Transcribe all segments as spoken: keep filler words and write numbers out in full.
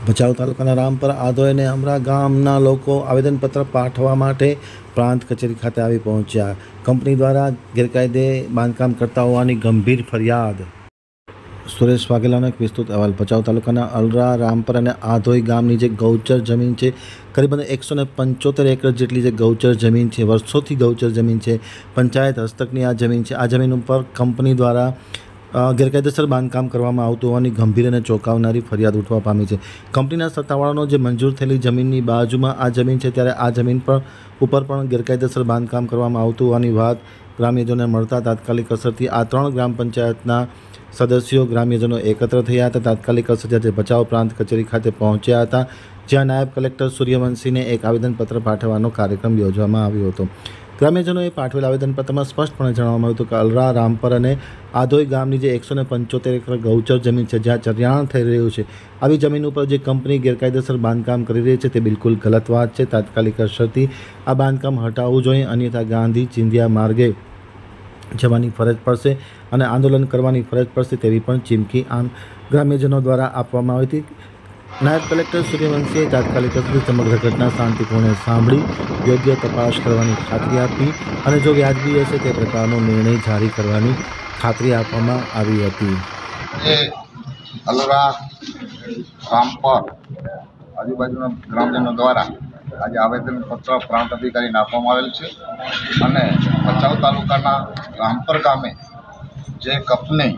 ભચાઉ તાલુકાના રામપર આધોઈ અને અમરા ગામના લોકો આવેદનપત્ર પાઠવવા માટે પ્રાંત કચેરી ખાતે આવી પહોંચ્યા। કંપની દ્વારા ગેરકાયદે બાંધકામ કરતા હોવાની ગંભીર ફરિયાદ। સુરેશ વાઘેલાનો એક વિસ્તૃત અહેવાલ। ભચાઉ તાલુકાના અલરા, રામપર અને આધોઈ ગામની જે ગૌચર જમીન છે, કરીબન એકસો ને પંચોતેર એકર જેટલી જે ગૌચર જમીન છે, વર્ષોથી ગૌચર જમીન છે, પંચાયત હસ્તકની આ જમીન છે। આ જમીન ઉપર કંપની દ્વારા ગેરકાયદેસર બાંધકામ કરવામાં આવતું હોવાની ગંભીર અને ચોંકાવનારી ફરિયાદ ઉઠવા પામી છે। કંપનીના સત્તાવાળાનો જે મંજૂર થયેલી જમીનની બાજુમાં આ જમીન છે, ત્યારે આ જમીન પર ઉપર પણ ગેરકાયદેસર બાંધકામ કરવામાં આવતું હોવાની વાત ગ્રામ્યજનોને મળતા તાત્કાલિક અસરથી આ ત્રણ ગ્રામ પંચાયતના સદસ્યો ગ્રામ્યજનો એકત્ર થયા હતા। તાત્કાલિક અસરથી આજે ભચાઉ પ્રાંત કચેરી ખાતે પહોંચ્યા હતા, જ્યાં નાયબ કલેક્ટર સૂર્યવંશીને એક આવેદનપત્ર પાઠવવાનો કાર્યક્રમ યોજવામાં આવ્યો હતો। ગ્રામ્યજનોએ પાઠવેલ આવેદનપત્રમાં સ્પષ્ટપણે જણાવવામાં આવ્યું હતું કે અલરા, રામપર અને આધોઈ ગામની જે એકસો ને પંચોતેર એકર ગૌચર જમીન છે, જ્યાં ચરિયાણ થઈ રહ્યું છે, આવી જમીન ઉપર જે કંપની ગેરકાયદેસર બાંધકામ કરી રહી છે તે બિલકુલ ગલત વાત છે। તાત્કાલિક અસરથી આ બાંધકામ હટાવવું જોઈએ, અન્યથા ગાંધી ચિંધ્યા માર્ગે જવાની ફરજ પડશે અને આંદોલન કરવાની ફરજ પડશે તેવી પણ ચીમકી આમ ગ્રામ્યજનો દ્વારા આપવામાં આવી હતી। નાયબ કલેક્ટર સૂર્યવંશીએ તાત્કાલિક અસરથી સમગ્ર ઘટના શાંતિપૂર્ણ સાંભળી યોગ્ય તપાસ કરવાની ખાતરી આપી અને જો વ્યાજબી હશે તે પ્રકારનો નિર્ણય જારી કરવાની ખાતરી આપવામાં આવી હતી। અલરા, રામપર આજુબાજુના ગ્રામજનો દ્વારા આજે આવેદનપત્ર પ્રાંત અધિકારીને આપવામાં આવેલ છે અને ભચાઉ તાલુકાના રામપર ગામે જે કંપની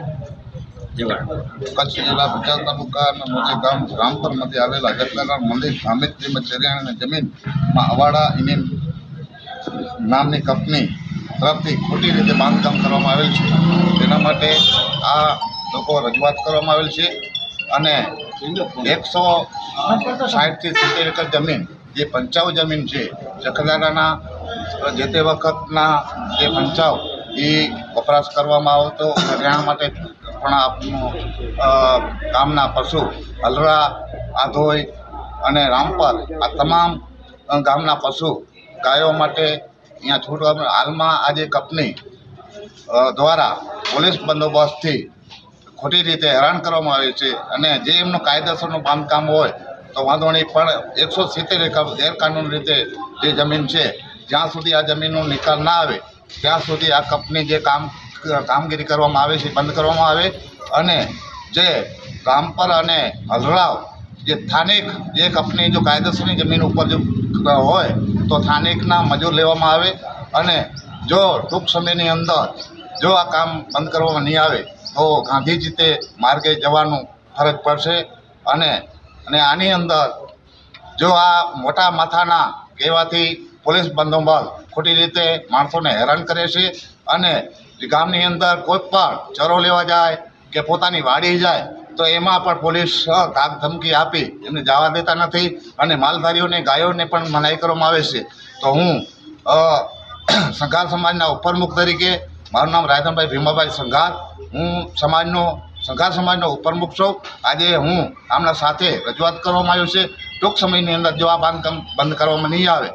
કચ્છ જિલ્લા ભચાઉ તાલુકાના મોજે ગામ રામપર મધ્ય આવેલા જગદાના મંદિર ગામે તેમજ ચરિયાણાની જમીનમાં અવાડા ઇનેમ નામની કંપની તરફથી ખોટી રીતે બાંધકામ કરવામાં આવેલ છે। તેના માટે આ લોકો રજૂઆત કરવામાં આવેલ છે અને એકસો સાઠથી સિત્તેર એકર જમીન જે પંચાવ જમીન છે, જખલાડાના જે તે વખતના જે પંચાવ એ વપરાશ કરવામાં આવતો હરિયાણા માટે પણ આપનું ગામના પશુ અલરા, આધોઈ અને રામપર આ તમામ ગામના પશુ ગાયો માટે અહીંયા છૂટવા હાલમાં આજે કંપની દ્વારા પોલીસ બંદોબસ્તથી ખોટી રીતે હેરાન કરવામાં આવે છે અને જે એમનું કાયદેસરનું બાંધકામ હોય તો વાંધો નહીં, પણ એકસો સિત્તેર એકર ગેરકાનૂની રીતે જે જમીન છે, જ્યાં સુધી આ જમીનનો નિકાલ ના આવે ત્યાં સુધી આ કંપની જે કામ કામગીરી કરવામાં આવે છે બંધ કરવામાં આવે અને જે રામપર અને અલરાવ જે સ્થાનિક જે કંપની જો કાયદેસરની જમીન ઉપર જો હોય તો સ્થાનિકના મજૂર લેવામાં આવે અને જો ટૂંક સમયની અંદર જો આ કામ બંધ કરવામાં નહીં આવે તો ગાંધીજી તે માર્ગે જવાનું ફરજ પડશે અને અને આની અંદર જો આ મોટા માથાના કહેવાથી પોલીસ બંદોબસ્ત ખોટી રીતે માણસોને હેરાન કરે છે અને ગામની અંદર કોઈ પણ ચરો લેવા જાય કે પોતાની વાડી જાય તો એમાં પણ પોલીસ ધાક ધમકી આપી એમને જવા દેતા નથી અને માલધારીઓને ગાયોને પણ મનાઈ કરવામાં આવે છે। તો હું સંઘાર સમાજના ઉપપ્રમુખ તરીકે, મારું નામ રાયધનભાઈ ભીમાભાઈ સંઘાર, હું સમાજનો સંઘાર સમાજનો ઉપપ્રમુખ છું। આજે હું આમના સાથે રજૂઆત કરવામાં આવ્યું છે, ટૂંક સમયની અંદર જો આ બાંધકામ બંધ કરવામાં નહીં આવે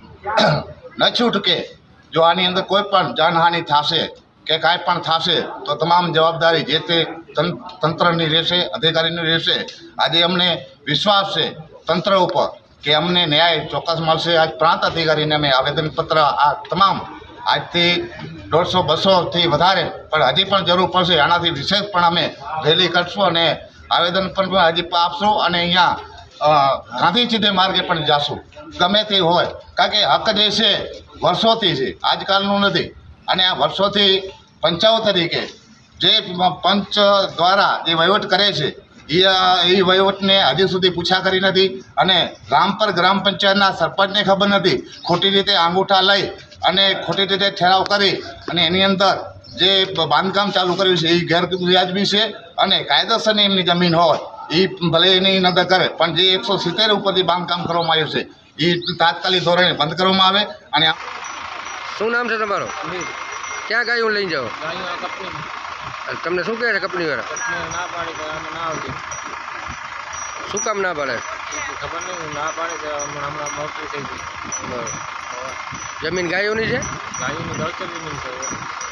ન છૂટકે જો આની અંદર કોઈ પણ જાનહાનિ થશે કે કાંઈ પણ થશે તો તમામ જવાબદારી જે તે તંત્રની રહેશે, અધિકારીની રહેશે। આજે અમને વિશ્વાસ છે તંત્ર ઉપર કે અમને ન્યાય ચોક્કસ મળશે। આજ પ્રાંત અધિકારીને અમે આવેદનપત્ર આ તમામ આજથી દોઢસો બસોથી વધારે પણ હજી પણ જરૂર પડશે, આનાથી વિશેષ પણ અમે રેલી કરશું અને આવેદન પણ હજી આપશું અને અહીંયા ગાંધી ચિંધ્યા માર્ગે પણ જશું, ગમે તે હોય, કારણ કે હક જે છે વર્ષોથી છે, આજકાલનું નથી અને આ વર્ષોથી પંચાઓ તરીકે જે પંચ દ્વારા જે વહીવટ કરે છે એ એ વહીવટને હજી સુધી પૂછા કરી નથી અને રામપર ગ્રામ પંચાયતના સરપંચને ખબર નથી, ખોટી રીતે અંગૂઠા લઈ અને ખોટી રીતે ઠેરાવ કરી અને એની અંદર જે બાંધકામ ચાલુ કર્યું છે એ ગેરવ્યાજબી છે અને કાયદેસરની એમની જમીન હોય એ ભલે એની નજર કરે, પણ જે એકસો સિત્તેર ઉપરથી બાંધકામ કરવામાં આવ્યું છે એ તાત્કાલિક ધોરણે બંધ કરવામાં આવે। અને શું નામ છે તમારું? ક્યાં ગાયું લઈને જાઓ? તમને શું કહે છે કંપની વાળા? ના પાડી ના આવતી, શું કામ ના પાડે? ખબર નહીં, ના પાડે છે હમણાં મોકલી થઈ ગઈ। જમીન ગાયોની છે? ગાયોની ગૌચર જમીન છે।